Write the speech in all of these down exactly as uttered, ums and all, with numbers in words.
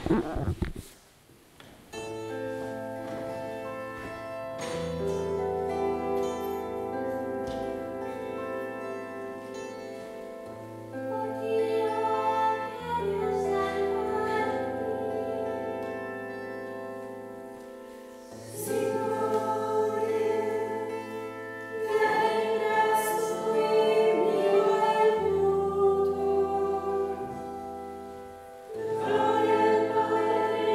Gloria al Padre,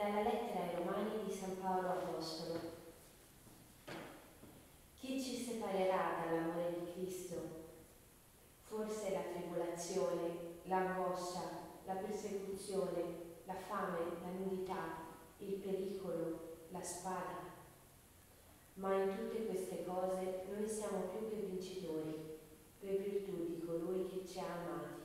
Dalla lettera ai Romani di San Paolo Apostolo. Chi ci separerà dall'amore di Cristo? Forse la tribolazione, l'angoscia, la persecuzione, la fame, la nudità, il pericolo, la spada. Ma in tutte queste cose noi siamo più che vincitori, per virtù di colui che ci ha amati.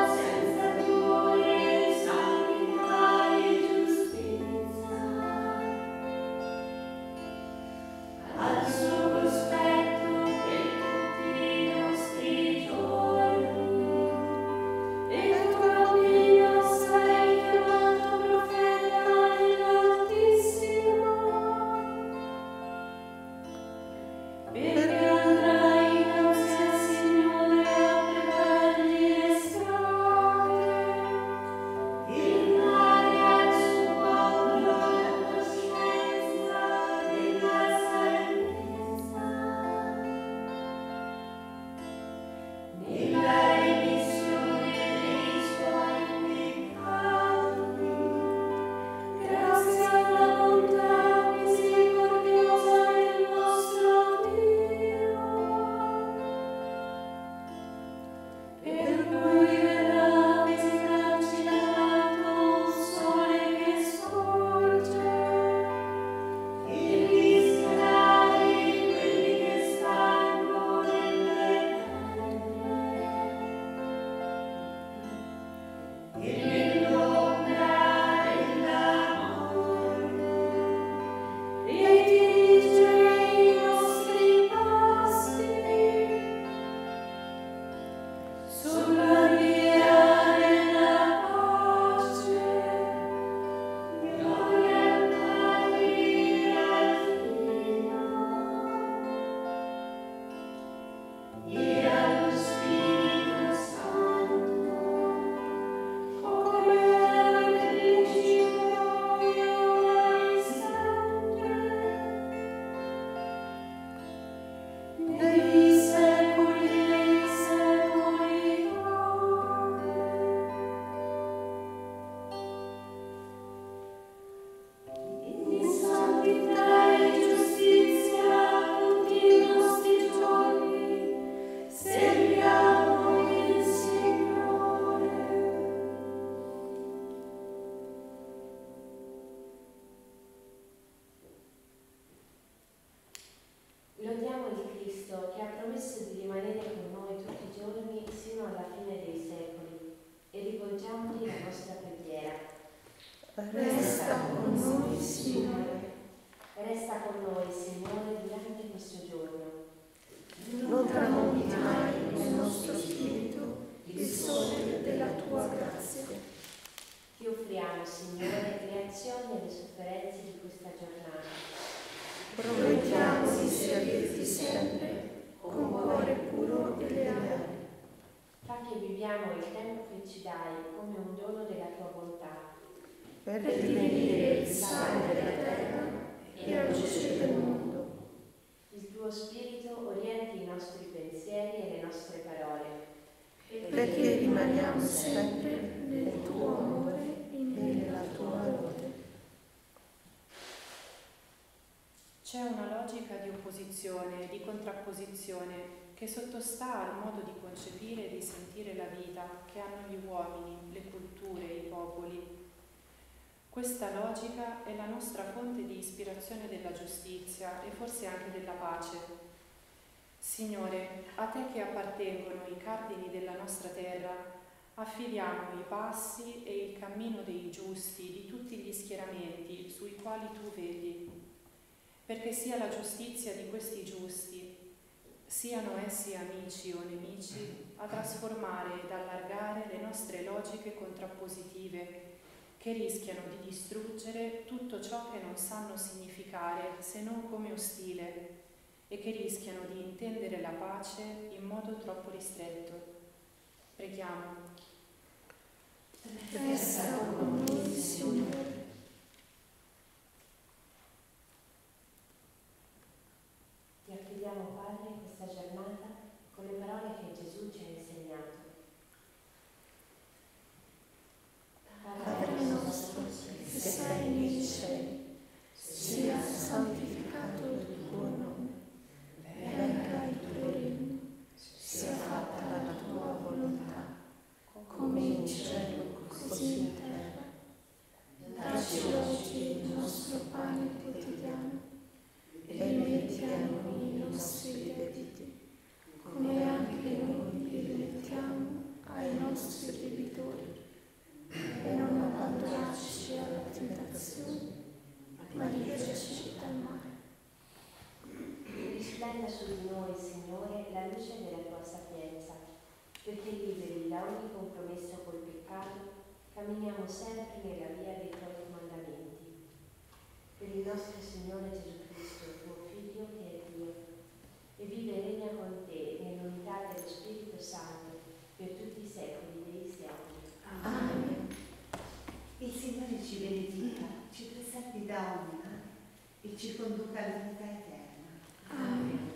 Giustizia Lodiamo il Cristo che ha promesso di rimanere con noi tutti i giorni sino alla fine dei secoli e rivolgiamogli la nostra preghiera. Resta con noi, Signore. Resta con noi, Signore, durante questo giorno. Non tramonti mai nel nostro spirito il sole della tua grazia. Ti offriamo, Signore, le azioni e le sofferenze di questa giornata. Promettiamo di servirti sempre con cuore puro e leale. Fa che viviamo il tempo che ci dai come un dono della tua bontà. Per divenire il sale della terra e la luce del mondo. Il tuo Spirito orienti i nostri pensieri e le nostre parole. Perché rimaniamo sempre nel tuo amore e nella tua lode. C'è una logica di opposizione, di contrapposizione, che sottostà al modo di concepire e di sentire la vita che hanno gli uomini, le culture, i popoli. Questa logica è la nostra fonte di ispirazione della giustizia e forse anche della pace. Signore, a te che appartengono i cardini della nostra terra, affidiamo i passi e il cammino dei giusti di tutti gli schieramenti sui quali tu vedi, perché sia la giustizia di questi giusti, siano essi amici o nemici, a trasformare ed allargare le nostre logiche contrappositive che rischiano di distruggere tutto ciò che non sanno significare se non come ostile e che rischiano di intendere la pace in modo troppo ristretto. Preghiamo. Resta con noi, Signore. Ti affidiamo, Padre, in questa giornata con le parole che Gesù ci ha insegnato. Padre nostro, che sei nei cieli, sia santificato il tuo nome. Venga il tuo regno, sia fatta la tua volontà, come in cielo, così in terra. Dacci oggi il nostro pane quotidiano e rimetti a noi i nostri debiti, come anche noi li rimettiamo ai nostri debitori. E non abbandonarci alla tentazione, ma liberaci dal male. Risplenda su di noi, Signore, la luce della tua sapienza, perché liberi da ogni compromesso col peccato, camminiamo sempre nella via dei tuoi comandamenti. Per il nostro Signore Gesù Cristo, tuo Figlio, che è Dio, e vive e regna con te nell'unità dello Spirito Santo, per tutti i secoli dei secoli. Amen. Il Signore ci benedica, ci preservi da ogni male e ci conduca alla vita eterna. Amen.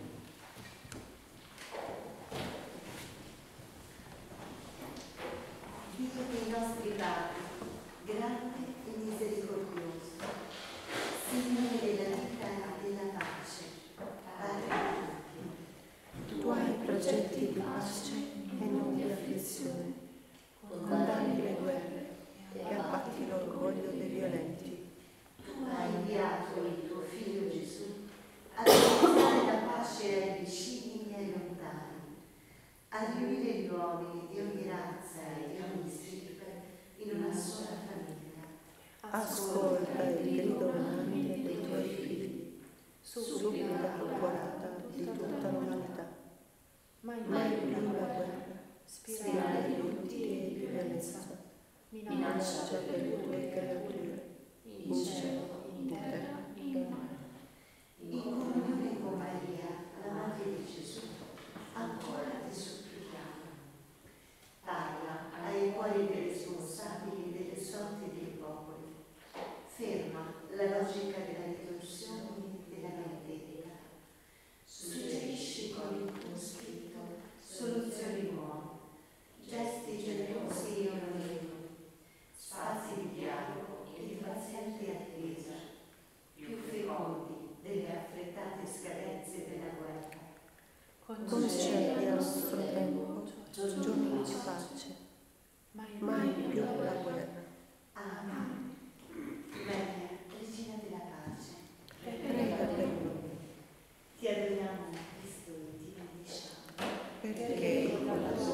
Dio dei nostri padri, grande e misericordioso, Signore della vita e della pace, Padre di tutti, Tu hai progetti di pace e non di afflizione, condanni le guerre e abbatti l'orgoglio dei violenti. Tu hai inviato il tuo Figlio Gesù a portare la pace ai vicini e ai lontani, a riunire gli uomini di ogni razza e di ogni stirpe in una sola famiglia. Ascolta il grido unanime dei tuoi figli, supplica accorata di tutta l'umanità. Mai più la guerra, spirale di lutti e di violenza, minaccia per le tue creature, in cielo, in terra, in mare. In comunione con Maria, la Madre di Gesù, ancora ti supplichiamo. Parla ai cuori dei responsabili delle sorti dei popoli. Ferma la logica della ritorsione e della vendetta. Suggerisci con il tuo spirito soluzioni nuove, gesti generosi e onorevoli, spazi di dialogo e di paziente attesa, più fecondi delle affrettate scadenze della guerra. Concedi al nostro tempo giorni di pace, mai più la guerra. Amen. Maria, Regina della Pace, perché con la tua